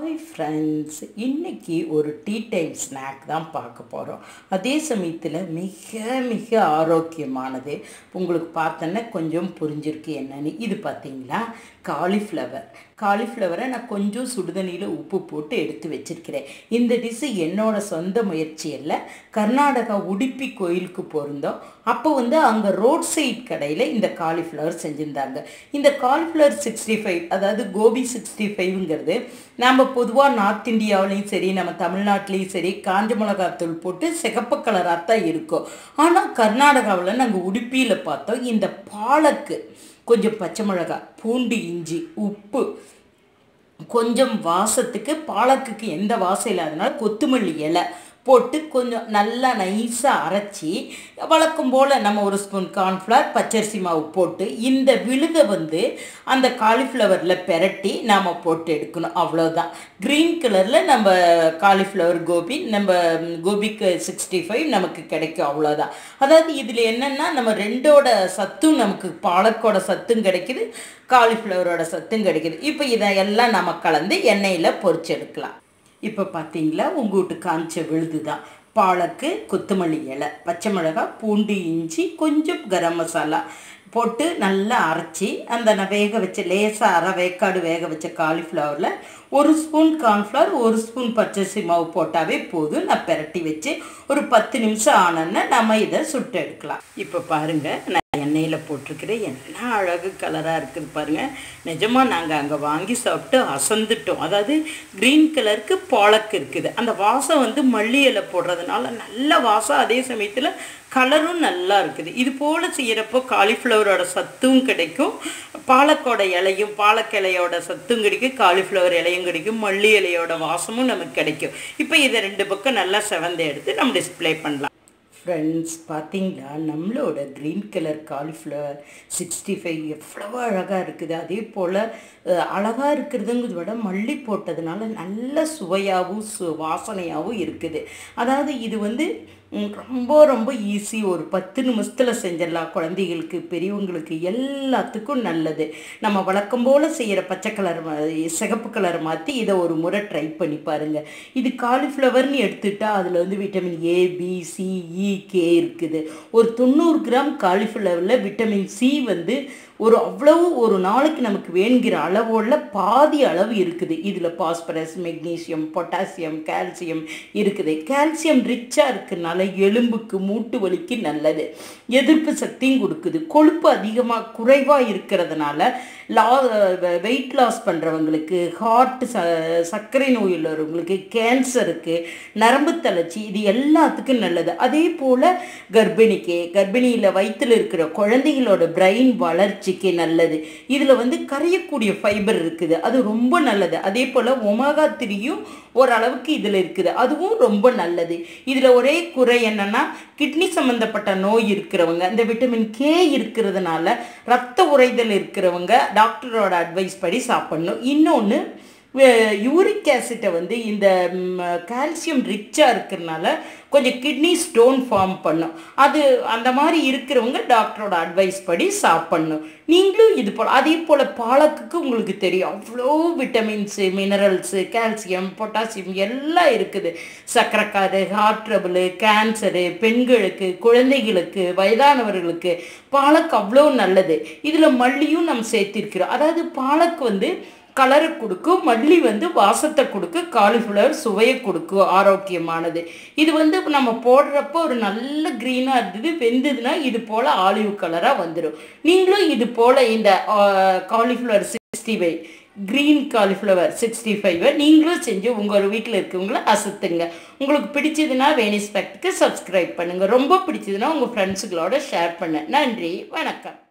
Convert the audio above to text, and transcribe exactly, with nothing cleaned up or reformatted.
Hi friends, இன்னைக்கு ஒரு tea time snack தான் பார்க்க போகிறோம். அதே சமயத்தில் மிக மிக ஆரோக்கியமானது. உங்களுக்கு பார்த்தோன்னா கொஞ்சம் புரிஞ்சிருக்கு என்னன்னு. இது பார்த்தீங்களா, காலிஃப்ளவர். காலிஃப்ளவரை நான் கொஞ்சம் சுடுதண்ணியில் உப்பு போட்டு எடுத்து வச்சுருக்கிறேன். இந்த டிஷ்ஷு என்னோட சொந்த முயற்சி இல்லை. கர்நாடகா உடுப்பி கோயிலுக்கு போயிருந்தோம். அப்போ வந்து அங்கே ரோட் சைட் கடையில் இந்த காலிஃப்ளவர் செஞ்சுருந்தாங்க. இந்த காலிஃப்ளவர் சிக்ஸ்டி ஃபைவ் அதாவது கோபி சிக்ஸ்டி ஃபைவ்ங்கிறது நம்ம பொதுவாக நார்த் இந்தியாவிலையும் சரி, நம்ம தமிழ்நாட்டிலையும் சரி, காஞ்ச மிளகாத்தூள் போட்டு சிகப்பு கலராக தான் இருக்கும். ஆனால் கர்நாடகாவில் நாங்கள் உடுப்பியில் பார்த்தோம். இந்த பாலக்கு, கொஞ்சம் பச்சை மிளகாய், பூண்டு, இஞ்சி, உப்பு, கொஞ்சம் வாசத்துக்கு, பாலக்குக்கு எந்த வாசம் இல்லாதனால கொத்தமல்லி இலை போட்டு கொஞ்சம் நல்லா நைஸாக அரைச்சி, வழக்கம் போல் நம்ம ஒரு ஸ்பூன் கார்ன்ஃப்ளவர், பச்சரிசி மாவு போட்டு இந்த விழுதை வந்து அந்த காலிஃப்ளவரில் பெரட்டி நாம் போட்டு எடுக்கணும். அவ்வளோதான். க்ரீன் கலரில் நம்ம காலிஃப்ளவர் கோபி, நம்ம கோபிக்கு சிக்ஸ்டி ஃபைவ் நமக்கு கிடைக்கும். அவ்வளோதான். அதாவது இதில் என்னென்னா, நம்ம ரெண்டோட சத்தும், நமக்கு பாலக்கோட சத்தும் கிடைக்கிது, காலிஃப்ளவரோட சத்தும் கிடைக்கிது. இப்போ இதையெல்லாம் நம்ம கலந்து எண்ணெயில் பொரிச்சு எடுக்கலாம். இப்போ பார்த்தீங்களா, உங்கள் வீட்டு காய்ச்ச விழுது தான். பாலக்கு, கொத்தமல்லி இலை, பச்சை மிளகாய், பூண்டு, இஞ்சி, கொஞ்சம் கரம் மசாலா போட்டு நல்லா அரைச்சி, அந்த நான் வேக வச்ச லேசாக அரை வேக்காடு வேக வச்ச காலிஃப்ளவரில் ஒரு ஸ்பூன் கார்ன்ஃப்ளவர், ஒரு ஸ்பூன் பச்சரிசி மாவு போட்டாவே போதும். நான் பெரட்டி வச்சு ஒரு பத்து நிமிஷம் ஆனோன்னா நம்ம இதை சுட்டு எடுக்கலாம். இப்போ பாருங்கள், நான் எண்ணெயில் போட்டிருக்கிறேன். என்ன அழகு கலராக இருக்குது பாருங்கள். நிஜமாக நாங்கள் அங்கே வாங்கி சாப்பிட்டு அசந்துட்டோம். அதாவது க்ரீன் கலருக்கு பாலக்கு இருக்குது. அந்த வாசம் வந்து மல்லி இலை போடுறதுனால நல்ல வாசம், அதே சமயத்தில் கலரும் நல்லா இருக்குது. இது போல் செய்கிறப்போ காலிஃப்ளவரோட சத்தும் கிடைக்கும், பாலக்கோட இலையும் பாலக் இலையோட சத்தும் கிடைக்கும், காலிஃப்ளவர் இலையும் கிடைக்கும், மல்லி இலையோட வாசமும் நமக்கு கிடைக்கும். இப்போ இதை ரெண்டு பக்கம் நல்லா செவந்து எடுத்து நம்ம டிஸ்பிளே பண்ணலாம். ஃப்ரெண்ட்ஸ் பார்த்தீங்களா, நம்மளோட green colour cauliflower sixty five எவ்வளோ அழகாக இருக்குது. அதே போல் அழகாக இருக்கிறதுங்கிறத விட மல்லி போட்டதுனால நல்ல சுவையாகவும் சு வாசனையாகவும் இருக்குது. அதாவது இது வந்து ரொம்ப ரொம்ப ஈஸி. ஒரு பத்து நிமிஷத்தில் செஞ்சிடலாம். குழந்தைகளுக்கு, பெரியவங்களுக்கு எல்லாத்துக்கும் நல்லது. நம்ம வழக்கம் போல் செய்கிற பச்சை கலர் சிகப்பு கலர் மாற்றி இதை ஒரு முறை ட்ரை பண்ணி பாருங்கள். இது காலிஃப்ளவர்னு எடுத்துட்டால் அதில் வந்து vitamin A, B, C, E, K இருக்குது. ஒரு தொண்ணூறு கிராம் காலிஃப்ளவரில் விட்டமின் சி வந்து ஒரு அவ்வளவு ஒரு நாளைக்கு நமக்கு வேணுங்கிற அளவோட பாதி அளவு இருக்குது. இதில் பாஸ்பரஸ், மெக்னீசியம், பொட்டாசியம், கால்சியம் இருக்குது. கால்சியம் ரிச்சாக இருக்கிறதுனால எலும்புக்கு, மூட்டு வலிக்கு நல்லது. எதிர்ப்பு சக்தியும் கொடுக்குது. கொழுப்பு அதிகமாக குறைவாக இருக்கிறதுனால லா வெயிட் லாஸ் பண்ணுறவங்களுக்கு, ஹார்ட் ச சர்க்கரை நோய் உள்ளவங்களுக்கு, கேன்சருக்கு, நரம்பு தளர்ச்சி, இது எல்லாத்துக்கும் நல்லது. அதே போல் கர்ப்பிணிக்கு, கர்ப்பிணியில் வயிற்றில் இருக்கிற குழந்தைகளோட பிரெயின் வளர்ச்சி நல்லது. இதுல வந்து கரையக்கூடிய ஃபைபர் இருக்குது, அது ரொம்ப நல்லது. அதே போல ஒமேகா த்ரீயும் ஓரளவுக்கு இதுல இருக்குது, அதுவும் ரொம்ப நல்லது. இதுல ஒரே குறை என்னன்னா, கிட்னி சம்பந்தப்பட்ட நோய் இருக்கிறவங்க, இந்த விட்டமின் கே இருக்கிறதுனால ரத்த உறைதல் இருக்கிறவங்க டாக்டரோட அட்வைஸ் படி சாப்பிடணும். இன்னொன்று, யூரிக் ஆசிட்டை வந்து இந்த கால்சியம் ரிச்சாக இருக்கிறதுனால கொஞ்சம் கிட்னி ஸ்டோன் ஃபார்ம் பண்ணும். அது அந்த மாதிரி இருக்கிறவங்க டாக்டரோட அட்வைஸ் படி சாப்பிட்ணும். நீங்களும் இது போல். அதே போல் பாலக்குக்கு உங்களுக்கு தெரியும், அவ்வளோ விட்டமின்ஸு, மினரல்ஸு, கால்சியம், பொட்டாசியம் எல்லாம் இருக்குது. சக்கரைக்காரு, ஹார்ட் ட்ரபிள், கேன்சரு, பெண்களுக்கு, குழந்தைகளுக்கு, வயதானவர்களுக்கு பாலக்கு அவ்வளோ நல்லது. இதில் மல்லியும் நம்ம சேர்த்திருக்கிறோம். அதாவது பாலக்கு வந்து கலரை கொடுக்கும், மல்லி வந்து வாசத்தை கொடுக்கும், காலிஃப்ளவர் சுவையை கொடுக்கும், ஆரோக்கியமானது. இது வந்து நம்ம போடுறப்போ ஒரு நல்ல க்ரீனாக இருந்தது, வெந்ததுன்னா இது போல் ஆலிவ் கலராக வந்துடும். நீங்களும் இது போல் இந்த cauliflower sixty five green cauliflower sixty ஃபைவை நீங்களும் செஞ்சு உங்கள் வீட்டில் இருக்கவங்கள அசத்துங்க. உங்களுக்கு பிடிச்சதுன்னா வேனிஸ்பெக்டுக்கு சப்ஸ்கிரைப் பண்ணுங்கள். ரொம்ப பிடிச்சதுன்னா உங்கள் ஃப்ரெண்ட்ஸுகளோட ஷேர் பண்ண. நன்றி, வணக்கம்.